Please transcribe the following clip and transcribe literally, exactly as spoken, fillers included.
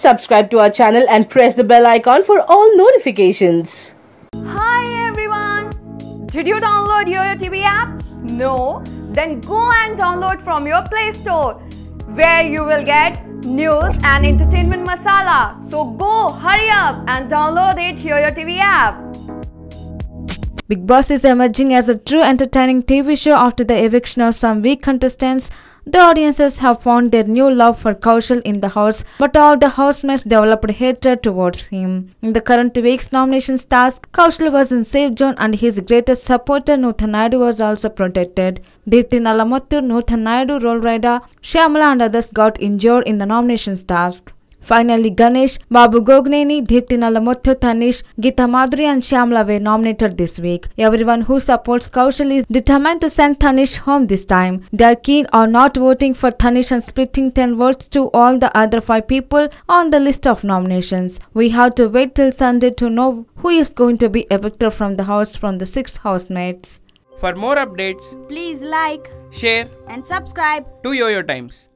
subscribe to our channel and press the bell icon for all notifications. Hi everyone! Did you download YOYO T V app? No? Then go and download from your Play Store, where you will get news and entertainment masala. So go, hurry up and download it, YOYO T V app. Bigg Boss is emerging as a true entertaining T V show after the eviction of some weak contestants. The audiences have found their new love for Kaushal in the house, but all the housemates developed hatred towards him. In the current week's nominations task, Kaushal was in safe zone and his greatest supporter Nutan Naidu was also protected. Deepthi Nallamothu, Nutan Naidu, Rida, Shyamala and others got injured in the nominations task. Finally, Ganesh, Babu Gogineni, Deepthi Nallamothu, Tanish, Geetha Madhuri and Shyamala were nominated this week. Everyone who supports Kaushal is determined to send Tanish home this time. They are keen on not voting for Tanish and splitting ten votes to all the other five people on the list of nominations. We have to wait till Sunday to know who is going to be evicted from the house from the six housemates. For more updates, Please like, share and subscribe to YOYO Times.